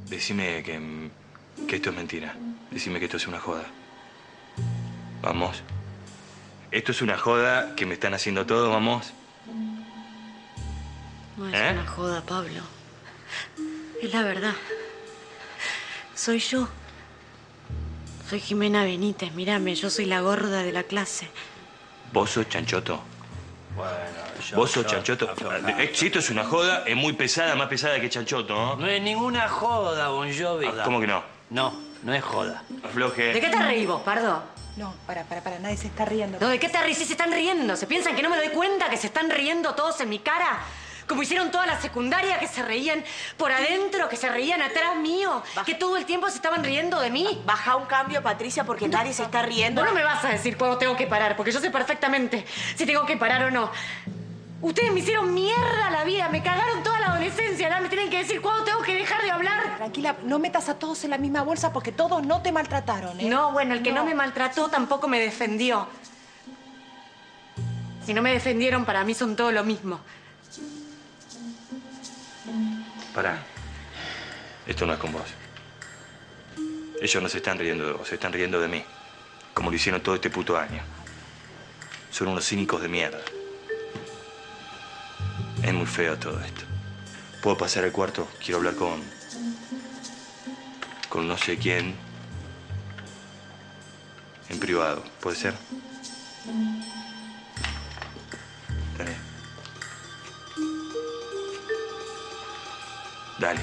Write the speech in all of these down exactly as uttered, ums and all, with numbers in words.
decime que, que esto es mentira. Decime que esto es una joda. Vamos. Esto es una joda que me están haciendo todo, vamos. No es ¿Eh? una joda, Pablo. Es la verdad. Soy yo. Soy Jimena Benítez, mírame, yo soy la gorda de la clase. ¿Vos sos chanchoto? Bueno, yo... ¿Vos sos yo, chanchoto? Eh, Si esto es una joda, es muy pesada, más pesada que chanchoto, ¿no? No es ninguna joda, Bon Jovi. Ah, ¿cómo que no? No, no es joda. Afloje. ¿De qué te reís vos, Pardo? No, para, para, para, nadie se está riendo. No, ¿de qué te reís? Sí, se están riendo. ¿Se piensan que no me doy cuenta que se están riendo todos en mi cara? Como hicieron toda la secundaria, que se reían por adentro, que se reían atrás mío, Baja. que todo el tiempo se estaban riendo de mí. Baja un cambio, Patricia, porque nadie se está riendo. Vos no me vas a decir cuándo tengo que parar, porque yo sé perfectamente si tengo que parar o no. Ustedes me hicieron mierda la vida, me cagaron toda la adolescencia. Ahora me tienen que decir cuándo tengo que dejar de hablar. Tranquila, no metas a todos en la misma bolsa porque todos no te maltrataron, ¿eh? No, bueno, el que no, no me maltrató tampoco me defendió. Si no me defendieron, para mí son todo lo mismo. Pará. Esto no es con vos. Ellos no se están riendo de vos, se están riendo de mí. Como lo hicieron todo este puto año. Son unos cínicos de mierda. Es muy feo todo esto. ¿Puedo pasar al cuarto? Quiero hablar con... con no sé quién. En privado. ¿Puede ser? Dale. Dale.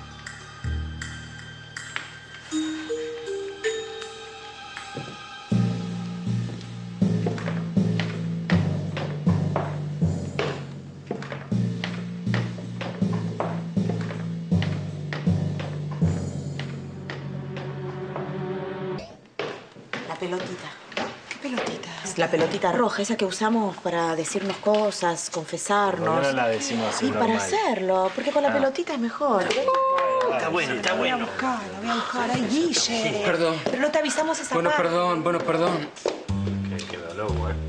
La pelotita. ¿Qué pelotita? Es la pelotita roja, esa que usamos para decirnos cosas, confesarnos. ¿Por qué no la decimos así Y para normal? hacerlo, porque con la Ah. pelotita es mejor. Está bueno, está La voy a bueno. buscar, la voy a buscar. Ay, Guille. Perdón. Pero no te avisamos esa Bueno, parte. perdón, bueno, perdón. Que quedó loco, ¿eh?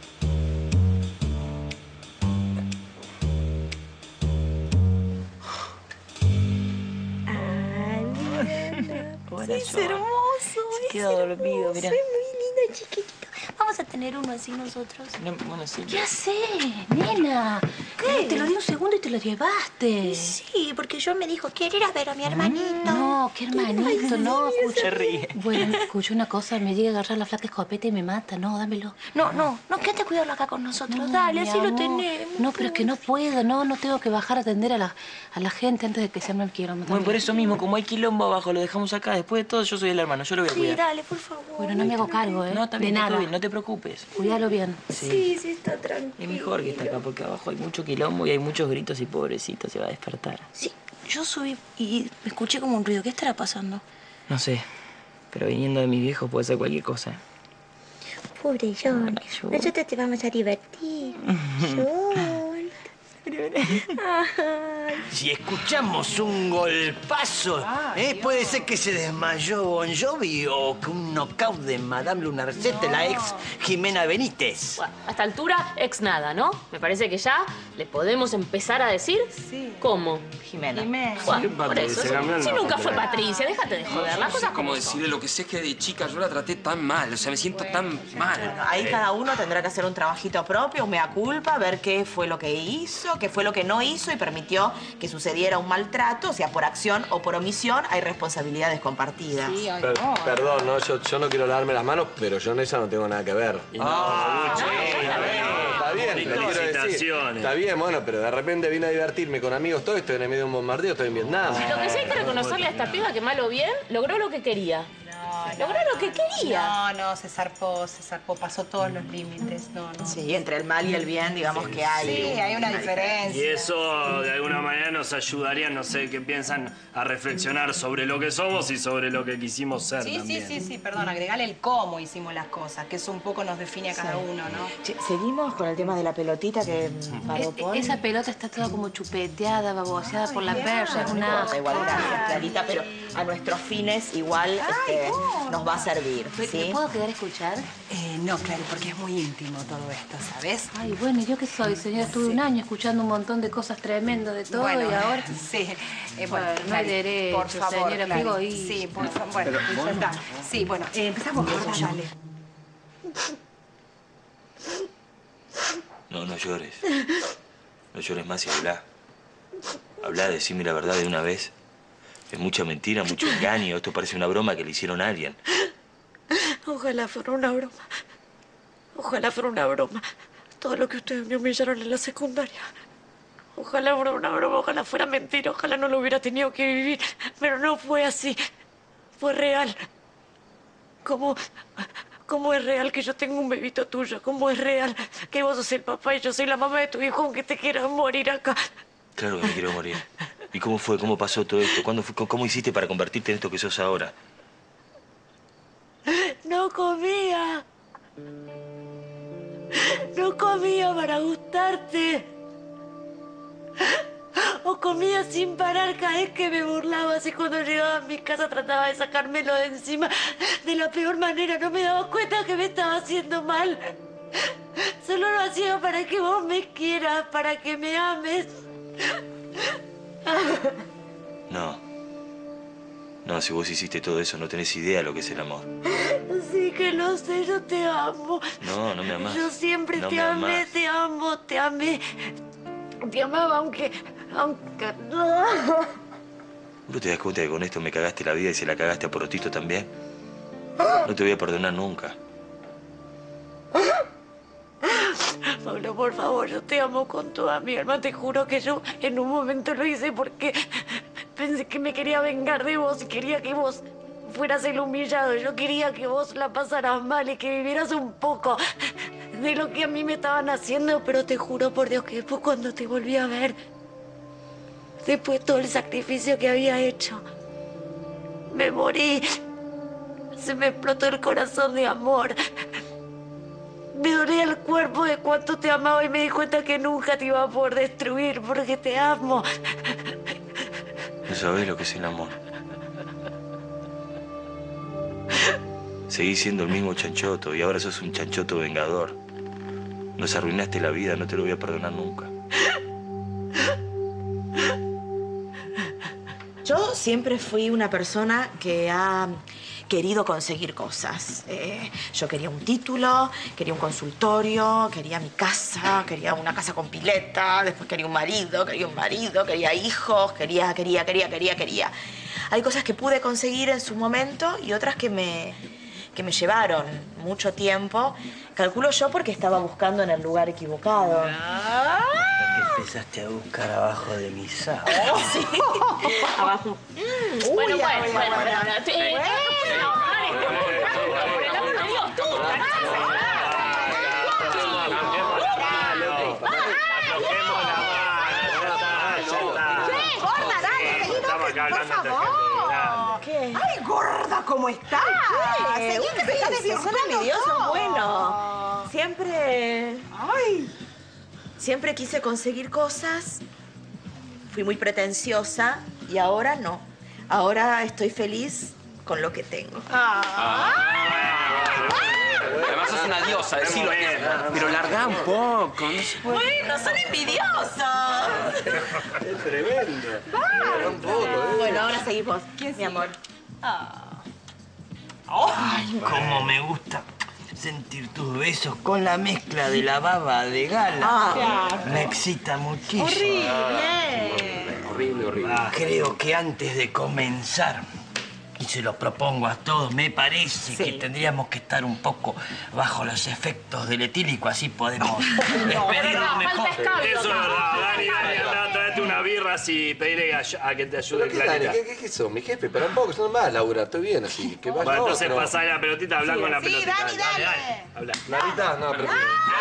Es hermoso. Se quedó dormido, mira. Soy muy lindo, chiquitito. Vamos a tener uno así nosotros. No, bueno, sí. Ya sé, nena. ¿Qué? Te lo di un segundo y te lo llevaste. Sí, porque yo me dijo, quiero ir a ver a mi hermanito. No, qué hermanito, no. Escucha. Se ríe. Bueno, escucha una cosa, me llega a agarrar la flaca escopeta y me mata. No, dámelo. No, no, no, quédate a cuidarlo acá con nosotros. No, Dale, mi así lo amor. tenemos. No, pero es que no puedo, no, no tengo que bajar a atender a la, a la gente antes de que se arme el quilombo. Bueno, por eso mismo, como hay quilombo abajo, lo dejamos acá. Después de todo, yo soy el hermano, yo lo voy a Sí, cuidar. dale, por favor. Bueno, no me hago cargo, ¿eh? No, está bien, de está nada. bien, no te preocupes. Cuídalo bien. Sí, sí, está tranquilo. Es mejor que está acá, porque abajo hay mucho quilombo y hay muchos gritos y pobrecito se va a despertar. Sí, yo subí y escuché como un ruido. ¿Qué estará pasando? No sé, pero viniendo de mis viejos puede ser cualquier cosa. Pobre John. John. Nosotros te vamos a divertir. John. Si escuchamos un golpazo, ¿eh? Puede ser que se desmayó Bon Jovi o que un knockout de Madame Lunarcette, la ex Jimena Benítez. Bueno, a esta altura, ex nada, ¿no? Me parece que ya le podemos empezar a decir cómo. Jimena. Jimena. Bueno, Sí, por eso. se cambió el Si nunca nombre. fue Patricia, déjate de joder. Las No sé cosas cómo como son. decirle, lo que sé es que de chica yo la traté tan mal, o sea, me siento tan mal. Ahí cada uno tendrá que hacer un trabajito propio, un mea culpa, ver qué fue lo que hizo, qué fue lo que no hizo y permitió que sucediera un maltrato. O sea, por acción o por omisión hay responsabilidades compartidas. Sí, ay, Per- no. perdón, no, yo, yo no quiero lavarme las manos, pero yo en esa no tengo nada que ver. Ah, Está bien, te quiero decir. Felicitaciones. Está bien, bueno, pero de repente vine a divertirme con amigos, todo estoy en el medio de un bombardeo, estoy en Vietnam. Lo que sí hay que reconocerle a esta piba que mal o bien logró lo que quería. Logró lo que quería. No, no, se zarpó, se zarpó, pasó todos los límites. No, no. Sí, entre el mal y el bien, digamos que hay. Sí, hay una diferencia. Y eso de alguna manera nos ayudaría, no sé, qué piensan, a reflexionar sobre lo que somos y sobre lo que quisimos ser Sí, sí, también. sí, sí, perdón, agregale el cómo hicimos las cosas, que eso un poco nos define a cada uno, ¿no? Che, seguimos con el tema de la pelotita que paró E- Paul. Esa pelota está toda como chupeteada, baboseada por la perra. Es una... Da igual, gracias, Clarita, pero a nuestros fines igual este, nos va a servir, ¿sí? ¿Me puedo quedar a escuchar? Eh, no, claro, porque es muy íntimo todo esto, ¿sabes? Ay, bueno, ¿yo qué soy, señora? Estuve Sí. un año escuchando un montón de cosas tremendas de todo Bueno, y ahora... Sí, eh, Bueno, bueno, no hay Clary, derecho, por favor, señora, Clary. pego y- Sí, por favor, bueno, Pero, ya bueno. está. Sí, bueno, eh, empezamos, gorda, dale. No, no llores. No llores más y habla. Habla, decime la verdad de una vez. Es mucha mentira, mucho engaño. Esto parece una broma que le hicieron a alguien. Ojalá fuera una broma. Ojalá fuera una broma. Todo lo que ustedes me humillaron en la secundaria. Ojalá fuera una broma, ojalá fuera mentira, ojalá no lo hubiera tenido que vivir. Pero no fue así. Fue real. ¿Cómo, cómo es real que yo tengo un bebito tuyo? ¿Cómo es real que vos sos el papá y yo soy la mamá de tu hijo aunque te quieras morir acá? Claro que me quiero morir. ¿Y cómo fue? ¿Cómo pasó todo esto? ¿Cuándo fue? ¿Cómo hiciste para convertirte en esto que sos ahora? No comía. No comía para gustarte. O comía sin parar cada vez que me burlabas y cuando llegaba a mi casa trataba de sacármelo de encima de la peor manera. No me daba cuenta que me estaba haciendo mal. Solo lo hacía para que vos me quieras, para que me ames. No. No, si vos hiciste todo eso, no tenés idea de lo que es el amor. Sí que lo sé, yo te amo. No, no me amás. Yo siempre No te me amé, amás. te amo, te amé. Te amaba aunque... aunque... ¿Vos te das cuenta que con esto me cagaste la vida y se la cagaste a Porotito también? No te voy a perdonar nunca. Pablo, por favor, yo te amo con toda mi alma. Te juro que yo en un momento lo hice porque pensé que me quería vengar de vos y quería que vos fueras el humillado. Yo quería que vos la pasaras mal y que vivieras un poco de lo que a mí me estaban haciendo. Pero te juro por Dios que después cuando te volví a ver, después de todo el sacrificio que había hecho, me morí. Se me explotó el corazón de amor. Me dolía el cuerpo de cuánto te amaba y me di cuenta que nunca te iba a poder destruir porque te amo. No sabés lo que es el amor. Seguís siendo el mismo chanchoto y ahora sos un chanchoto vengador. Nos arruinaste la vida, no te lo voy a perdonar nunca. Yo siempre fui una persona que ha querido conseguir cosas. Eh, yo quería un título, quería un consultorio, quería mi casa, quería una casa con pileta, después quería un marido, quería un marido, quería hijos, quería, quería, quería, quería, quería. Hay cosas que pude conseguir en su momento y otras que me, que me llevaron mucho tiempo. Calculo yo porque estaba buscando en el lugar equivocado. Empezaste a buscar abajo de mi sábana. Sí. Abajo. Mm, bueno, bueno, bueno, bueno, bueno. Sí, bueno, Mari, por el amor de Dios, tú. Gorda, dale, seguí, por favor. ¿Qué? Ay, gorda, ¿cómo estás? ¿Qué? Seguí que se está Son desvirtuando envidiosos, todo. bueno. Siempre... Ay. Siempre quise conseguir cosas. Fui muy pretenciosa y ahora no. Ahora estoy feliz con lo que tengo. Además sos una diosa, decilo. Pero largá un poco. No sé. Bueno, son envidiosos. Es tremendo. Un poco, ¿eh? Bueno, ahora seguimos, mi amor. Ay, cómo me gusta sentir tus besos con la mezcla de la baba de gala. Ah. Me excita muchísimo. Horrible. Horrible, horrible. Creo que antes de comenzar, y se lo propongo a todos, me parece que tendríamos que estar un poco bajo los efectos del etílico, así podemos despedirnos mejor. Eso es verdad. Dani, Dani, andá, tráete una birra así, pedirle a, a que te ayude ¿Pero qué, Dani? Clarita. ¿Qué, qué, qué sos? Mi jefe, pero tampoco, son más, Laura, estoy bien así. Que vaya Bueno, entonces otro. pasá la pelotita, habla con la Sí, pelotita. Dani, dale. Habla. Clarita, no, pero...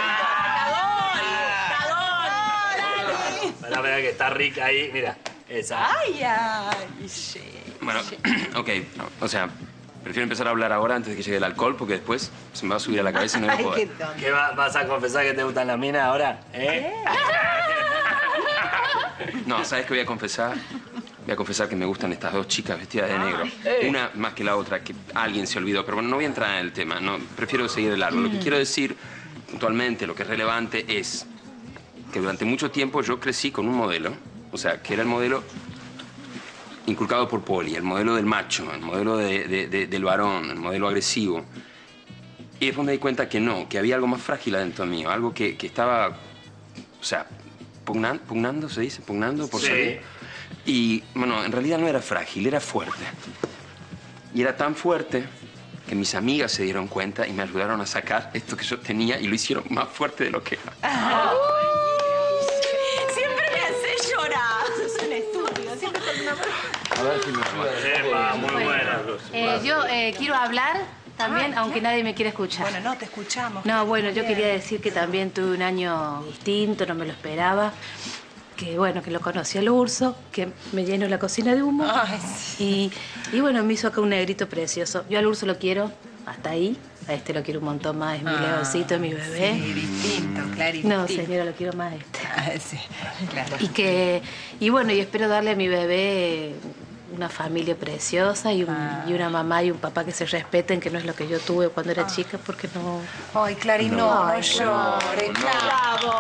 La verdad que está rica ahí, mira. Esa. Ay, ay, sí. Bueno, ok. O sea, prefiero empezar a hablar ahora antes de que llegue el alcohol porque después se me va a subir a la cabeza y no voy a Ay, qué poder. tonto. ¿Qué va- vas a confesar que te gustan las minas ahora? ¿Eh? No, ¿sabes qué voy a confesar? voy a confesar que me gustan estas dos chicas vestidas de negro. Una más que la otra, que alguien se olvidó. Pero bueno, no voy a entrar en el tema. No, prefiero seguir de largo. Lo que quiero decir, puntualmente, lo que es relevante es que durante mucho tiempo yo crecí con un modelo. O sea, que era el modelo inculcado por Poli, el modelo del macho, el modelo de, de, de, del varón, el modelo agresivo. Y después me di cuenta que no, que había algo más frágil adentro mío, algo que, que estaba, o sea, pugnan, pugnando, ¿se dice? Pugnando por sí. salir. Y, bueno, en realidad no era frágil, era fuerte. Y era tan fuerte que mis amigas se dieron cuenta y me ayudaron a sacar esto que yo tenía y lo hicieron más fuerte de lo que era. Ah. Siempre me haces llorar. Es un estúpido, siempre con una... A ver si me ayuda. Epa, muy buena. Eh, yo eh, quiero hablar también, Ah, aunque nadie me quiera escuchar. Bueno, no, te escuchamos. No, bueno, yo Bien. quería decir que también tuve un año distinto, no me lo esperaba. Que bueno, que lo conocí al Urso, que me llenó la cocina de humo. Ay, sí. Y, y bueno, me hizo acá un negrito precioso. Yo al Urso lo quiero hasta ahí. A este lo quiero un montón más, es mi Ah, leoncito, mi bebé. Sí, distinto, clarito. No, señora, lo quiero más a este. Ah, sí, claro. Y que, y bueno, y espero darle a mi bebé una familia preciosa y, un- Ah. y una mamá y un papá que se respeten, que no es lo que yo tuve cuando era chica, porque no... Ay, Clary, no, no, no llores. ¡Bravo!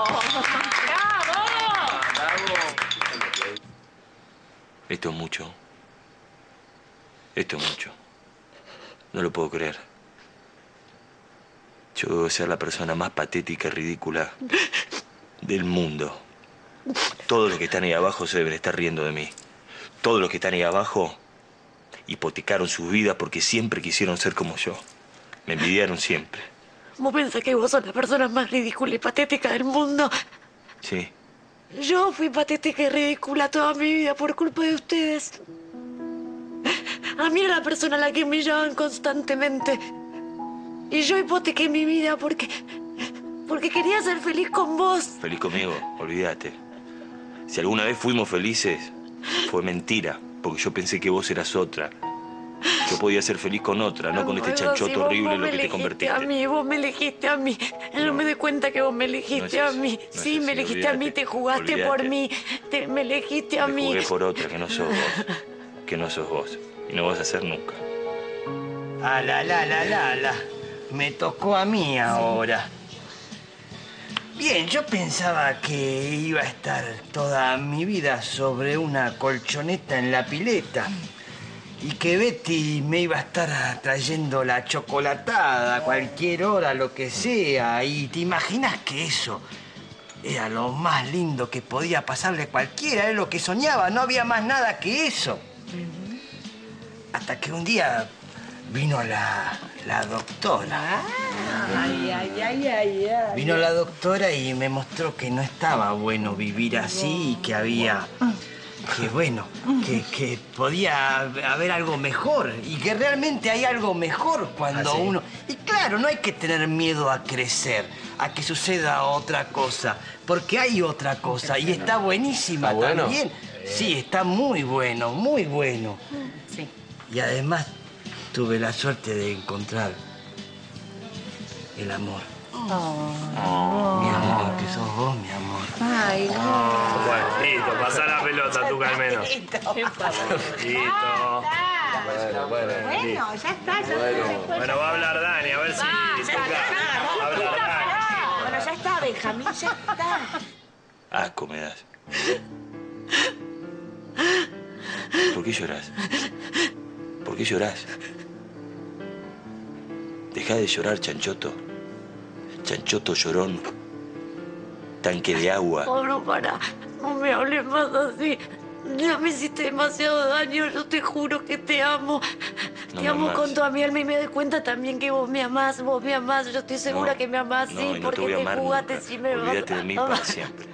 Esto es mucho. Esto es mucho. No lo puedo creer. Yo debo ser la persona más patética y ridícula del mundo. Todos los que están ahí abajo se deben estar riendo de mí. Todos los que están ahí abajo hipotecaron sus vidas porque siempre quisieron ser como yo. Me envidiaron siempre. ¿Vos pensás que vos sos la persona más ridícula y patética del mundo? Sí. Yo fui patética y ridícula toda mi vida por culpa de ustedes. A mí era la persona a la que humillaban constantemente. Y yo hipotequé mi vida porque... porque quería ser feliz con vos. Feliz conmigo, olvídate. Si alguna vez fuimos felices, fue mentira, porque yo pensé que vos eras otra. Yo podía ser feliz con otra, no con este Bueno, chanchoto si vos- horrible vos en lo me que te elegiste convertiste. a mí, vos me elegiste a mí. No, me doy cuenta que vos me elegiste No es a eso, mí. no es Sí, me así, elegiste a mí, olvídate, te jugaste olvídate. por mí. Te- me elegiste a Me mí. jugué por otra, que no sos vos. Que no sos vos. Y no vas a ser nunca. Ah, la, la, la, la, la. Me tocó a mí ahora. Bien, yo pensaba que iba a estar toda mi vida sobre una colchoneta en la pileta. Y que Betty me iba a estar trayendo la chocolatada a cualquier hora, lo que sea. Y te imaginas que eso era lo más lindo que podía pasarle a cualquiera. Era lo que soñaba, no había más nada que eso. Hasta que un día vino la, la doctora. Ay, ay, ay, ay, ay. Vino la doctora y me mostró que no estaba bueno vivir así y que había... que bueno, que, que podía haber algo mejor y que realmente hay algo mejor cuando ¿Ah, sí? uno... Y claro, no hay que tener miedo a crecer, a que suceda otra cosa, porque hay otra cosa y está buenísima ¿Está bueno? también. Sí, está muy bueno, muy bueno. Sí. Y además tuve la suerte de encontrar el amor. Mi amor, que sos vos, mi amor. Ay, no. Bueno, listo, pasá la pelota, tú al menos. Listo. Bueno, bueno. Bueno, ya está. Ya Bueno, va a hablar Dani, a ver si toca. Hablar Dani. Bueno, ya está, Benjamín, ya está. Asco me das. ¿Por qué llorás? ¿Por qué llorás? Deja de llorar, chanchoto. Chanchoto llorón. Tanque de agua. Oh, no, para. No me hables más así. Ya me hiciste demasiado daño. Yo te juro que te amo. No te me amo amás. con toda mi alma y me doy cuenta también que vos me amás. Vos me amás. Yo estoy segura No, que me amás, no, sí, y no te porque voy a te amar jugaste nunca. si me vas Olvídate de mí a para amar. siempre.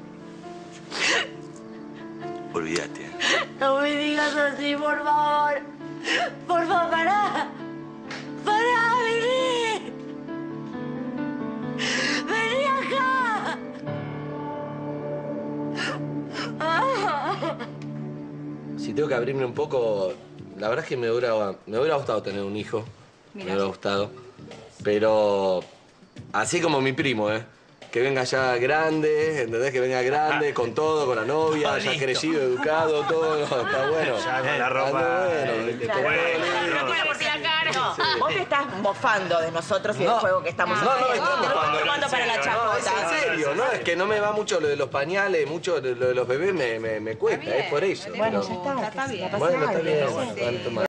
Olvídate. No me digas así, por favor. Por favor, pará. Pará, vení. Vení acá. Si tengo que abrirme un poco, la verdad es que me hubiera, me hubiera gustado tener un hijo. Me hubiera gustado. Pero así como mi primo, ¿eh? que venga ya grande, ¿entendés? Que venga grande, con todo, con la novia, Oh, ya listo. crecido, educado, todo. No, está bueno. Ya con la ropa. Anda bueno, eh, ¿viste? bueno, Bueno, no. No, vos te estás mofando de nosotros y del No. juego que estamos No, no me haciendo. estoy Te mofando. estás tomando para la No, es chacota. en serio, ¿no? Es que no me va mucho lo de los pañales, mucho lo de los bebés me, me, me cuesta, es por eso. Bueno, pero- ya está. está que bien. la Bueno, está pasada, bien, no sé. bueno, van a tomar.